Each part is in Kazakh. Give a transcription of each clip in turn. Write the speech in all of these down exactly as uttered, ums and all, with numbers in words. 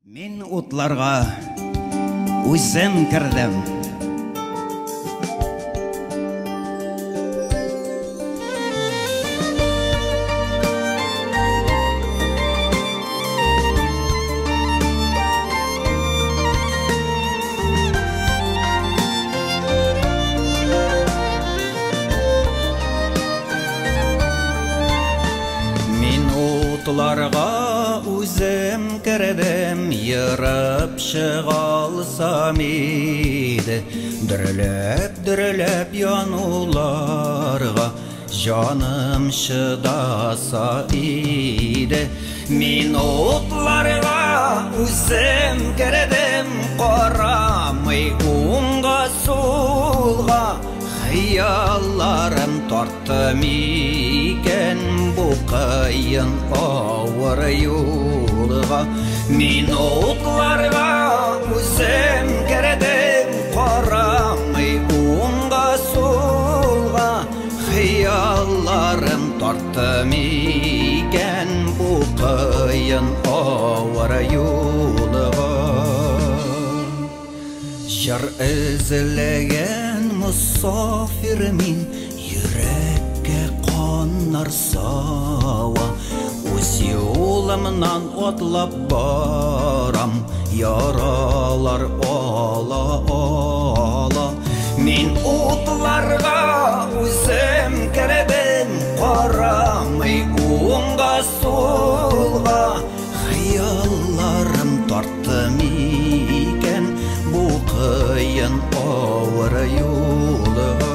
Мен утларга үзем кірдім. Мен утларга үзем кірдім, еріп шығалсам еді, дүрлеп-дүрлеп януларға жаным шыдаса еді. Мен отларға үзем кірдім, қарамай оңға солға, қиялларым тартты мекен бұл қиын ауыр жолға. Мен отларға өзім кірдім, қарамай оңға солға, қиялларым тартты мекен бұл қиын ауыр жолға. Жар ізілеген мұсафир мен, жүрекке қонар сауа, өз жолымнан отлап барам, яралар ала-ала. Мен отларға өзім кірдім, қарамай оңға солға, қиялларым тартты мекен бұл қиын ауыр жолға.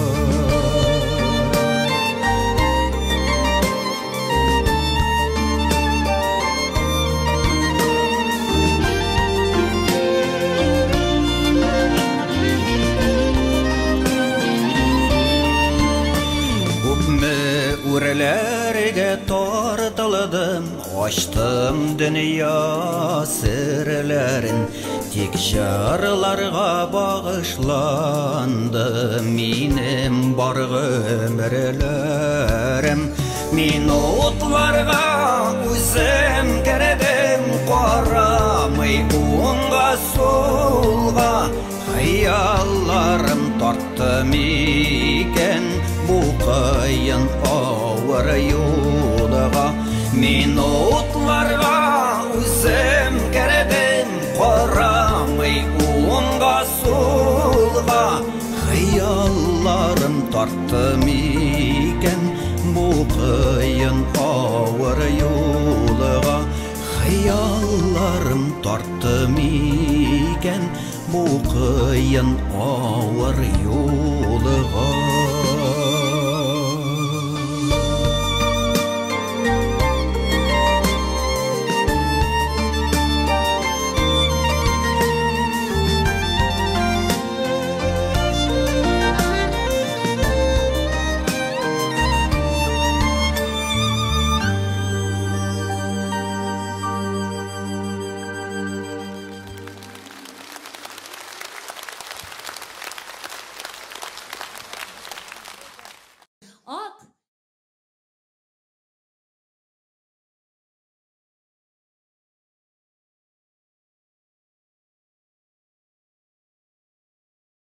Үрлерге тартылдым, аштым дүния сірлерін, тек жарларға бағышланды менің бар өмірлерім. Мен отларға өзім кірдім, қарамай оңға солға, қиялларым тартты мекен бұл қиын ауыр жолға. Мен отларға өзім кірдім, қарамай оңға солға, қиялларым тартты мекен бұл қиын ауыр жолға. Қиялларым тартты мекен бұл қиын ауыр жолға.